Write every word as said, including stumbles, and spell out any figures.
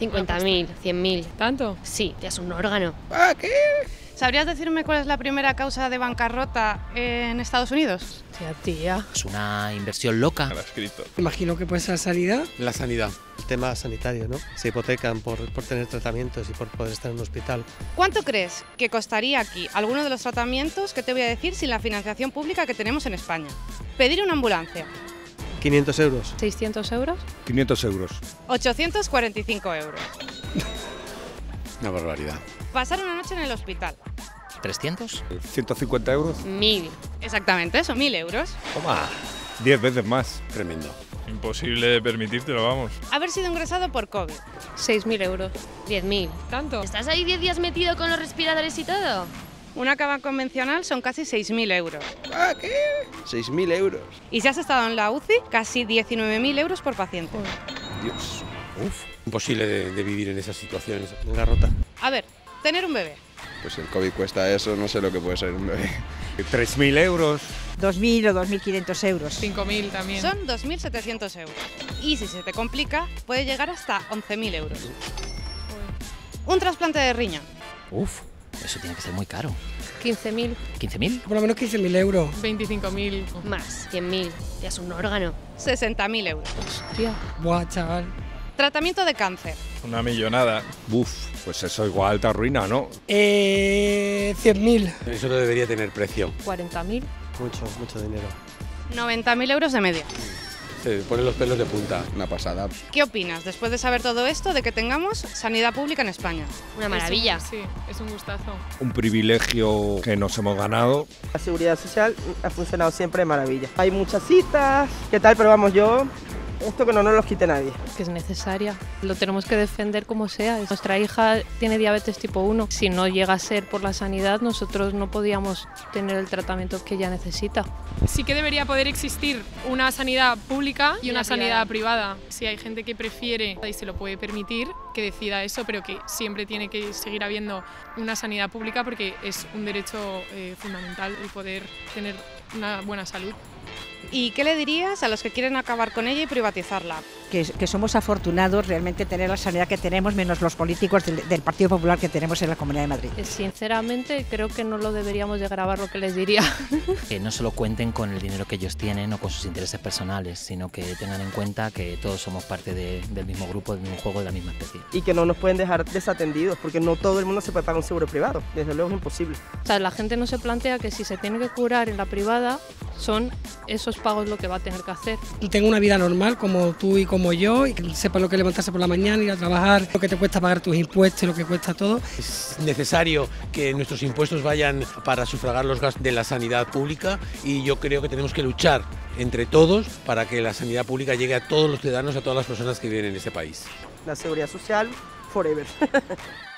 cincuenta mil, cien mil. ¿Tanto? Sí, te das un órgano. ¿Ah, qué? ¿Sabrías decirme cuál es la primera causa de bancarrota en Estados Unidos? Tía, tía. Es una inversión loca. Lo ha escrito. Imagino que puede ser la sanidad. La sanidad, el tema sanitario, ¿no? Se hipotecan por, por tener tratamientos y por poder estar en un hospital. ¿Cuánto crees que costaría aquí alguno de los tratamientos que te voy a decir sin la financiación pública que tenemos en España? Pedir una ambulancia, quinientos euros. ¿seiscientos euros? quinientos euros. ochocientos cuarenta y cinco euros. Una barbaridad. Pasar una noche en el hospital, ¿trescientos? ciento cincuenta euros. Mil. exactamente eso, mil euros. Toma. diez veces más. Tremendo. Imposible de permitírtelo, vamos. Haber sido ingresado por COVID, seis mil euros. Diez mil. ¿Tanto? ¿Estás ahí diez días metido con los respiradores y todo? una cama convencional son casi seis mil euros. ¿Ah, qué? seis mil euros. Y si has estado en la U C I, casi diecinueve mil euros por paciente. Dios. Uf. Imposible de, de vivir en esas situaciones. Venga, rota. A ver, tener un bebé, Pues el COVID cuesta eso, no sé lo que puede ser un bebé. tres mil euros. dos mil o dos mil quinientos euros. cinco mil también. son dos mil setecientos euros. Y si se te complica, puede llegar hasta once mil euros. Un trasplante de riñón, Uf, eso tiene que ser muy caro. quince mil. ¿quince mil? Por lo menos quince mil euros. veinticinco mil. Más, cien mil. Te das un órgano. sesenta mil euros. Tía. Buah, chaval. Tratamiento de cáncer, Una millonada. Uf, pues eso igual te arruina, ¿no? Eh, cien mil. Eso no debería tener precio. cuarenta mil. Mucho, mucho dinero. noventa mil euros de media. Se ponen los pelos de punta. Una pasada. ¿Qué opinas, después de saber todo esto, de que tengamos sanidad pública en España? Una maravilla. Es un- sí, es un gustazo. Un privilegio que nos hemos ganado. La seguridad social ha funcionado siempre de maravilla. Hay muchas citas, ¿qué tal? Pero vamos, yo, esto que no nos lo quite nadie. Que es necesaria. Lo tenemos que defender como sea. Nuestra hija tiene diabetes tipo uno. Si no llega a ser por la sanidad, nosotros no podíamos tener el tratamiento que ella necesita. Sí que debería poder existir una sanidad pública y Y una una sanidad privada. Si hay gente que prefiere y se lo puede permitir, que decida eso, pero que siempre tiene que seguir habiendo una sanidad pública porque es un derecho eh, fundamental el poder tener una buena salud. ¿Y qué le dirías a los que quieren acabar con ella y privatizarla? Que, que somos afortunados realmente tener la sanidad que tenemos, menos los políticos del, del Partido Popular que tenemos en la Comunidad de Madrid. Eh, Sinceramente, creo que no lo deberíamos de grabar lo que les diría. Que no solo cuenten con el dinero que ellos tienen o con sus intereses personales, sino que tengan en cuenta que todos somos parte de- del mismo grupo, del mismo juego, de la misma especie. Y que no nos pueden dejar desatendidos, porque no todo el mundo se puede pagar un seguro privado. Desde luego es imposible. O sea, la gente no se plantea que si se tiene que curar en la privada, son esos pagos lo que va a tener que hacer. Y tenga una vida normal como tú y como yo, y que sepa lo que es levantarse por la mañana, ir a trabajar, lo que te cuesta pagar tus impuestos y lo que cuesta todo. Es necesario que nuestros impuestos vayan para sufragar los gastos de la sanidad pública y yo creo que tenemos que luchar entre todos para que la sanidad pública llegue a todos los ciudadanos, a todas las personas que viven en este país. La seguridad social, forever.